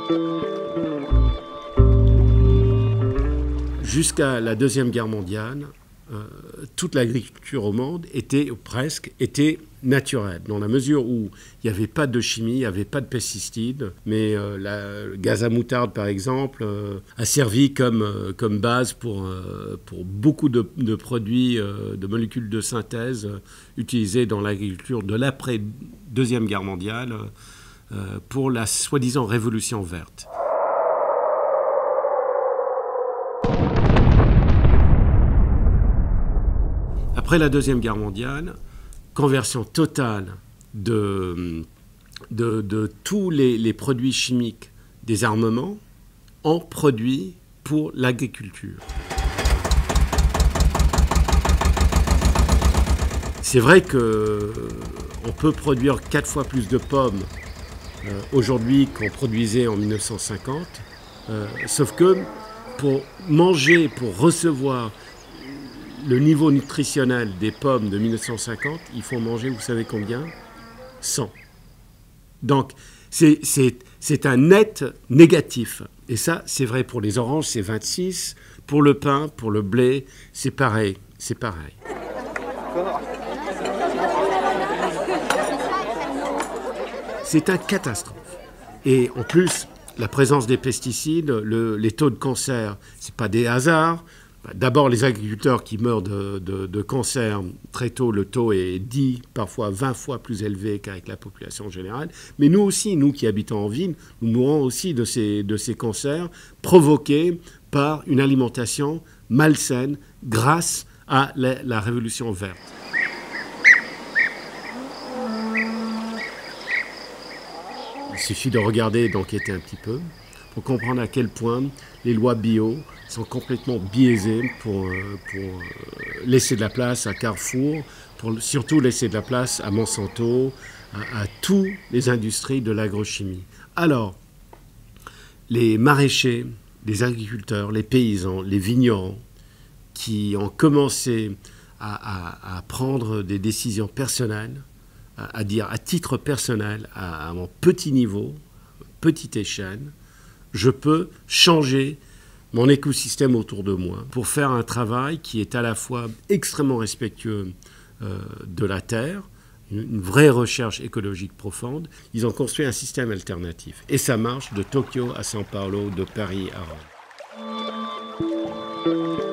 Jusqu'à la Deuxième Guerre mondiale, toute l'agriculture au monde était, ou presque, était naturelle, dans la mesure où il n'y avait pas de chimie, il n'y avait pas de pesticides, mais le gaz à moutarde, par exemple, a servi comme base pour beaucoup de produits, de molécules de synthèse utilisées dans l'agriculture de l'après-Deuxième Guerre mondiale pour la soi-disant révolution verte. Après la Deuxième Guerre mondiale, conversion totale de tous les produits chimiques des armements en produits pour l'agriculture. C'est vrai qu'on peut produire 4 fois plus de pommes aujourd'hui qu'on produisait en 1950, sauf que pour manger, pour recevoir le niveau nutritionnel des pommes de 1950, il faut manger, vous savez combien? 100. Donc, c'est un net négatif. Et ça, c'est vrai pour les oranges, c'est 26. Pour le pain, pour le blé, c'est pareil. C'est pareil. C'est une catastrophe. Et en plus, la présence des pesticides, les taux de cancer, ce n'est pas des hasards. D'abord, les agriculteurs qui meurent de cancer très tôt, le taux est 10, parfois 20 fois plus élevé qu'avec la population générale. Mais nous aussi, nous qui habitons en ville, nous mourons aussi de ces cancers provoqués par une alimentation malsaine grâce à la révolution verte. Il suffit de regarder, d'enquêter un petit peu, pour comprendre à quel point les lois bio sont complètement biaisées pour laisser de la place à Carrefour, pour surtout laisser de la place à Monsanto, à toutes les industries de l'agrochimie. Alors, les maraîchers, les agriculteurs, les paysans, les vignerons, qui ont commencé à prendre des décisions personnelles, à dire à titre personnel, à mon petit niveau, petite échelle, je peux changer mon écosystème autour de moi pour faire un travail qui est à la fois extrêmement respectueux de la terre, une vraie recherche écologique profonde. Ils ont construit un système alternatif. Et ça marche de Tokyo à São Paulo, de Paris à Rome.